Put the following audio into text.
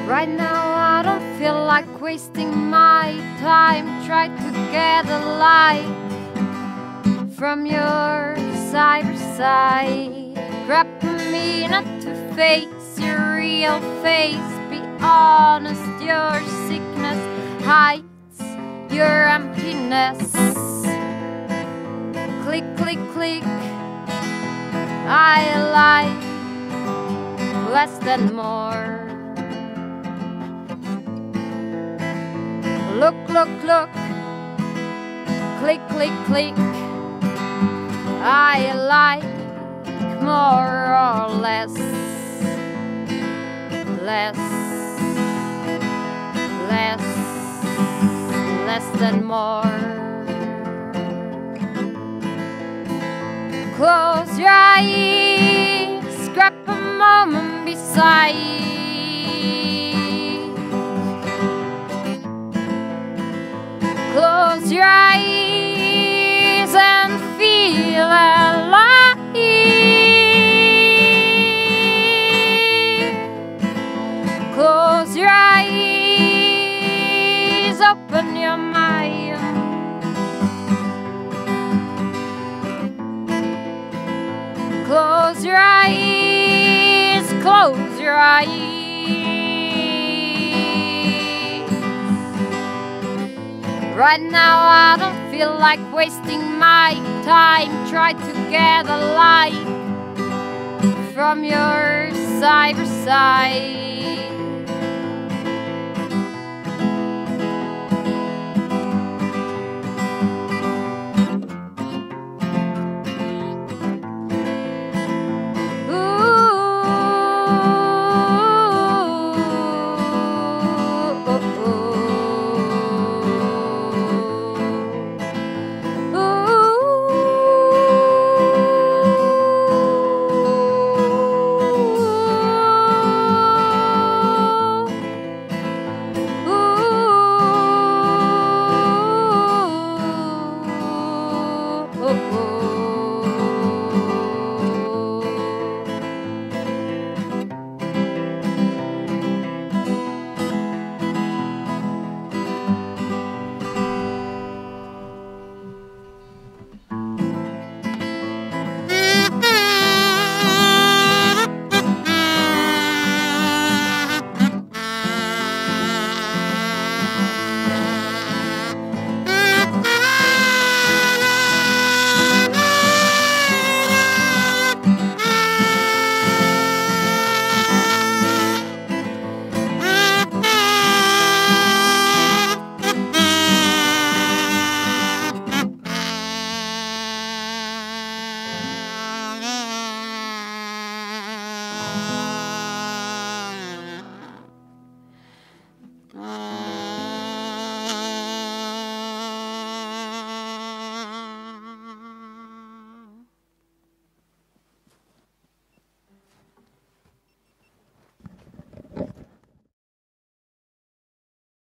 Right now I don't feel like wasting my time. Try to get a light from your cyber side. Grab me not to face your real face. Be honest, your sickness hides your emptiness. Click, click, click, I like less than more. Look, look, look, click, click, click, I like more or less, less, less, less than more. Close your eyes, grab a moment beside. Close your eyes and feel alive. Close your eyes, open your mind. Close your eyes, close your eyes. Right now I don't feel like wasting my time. Try to get a light from your cyber side.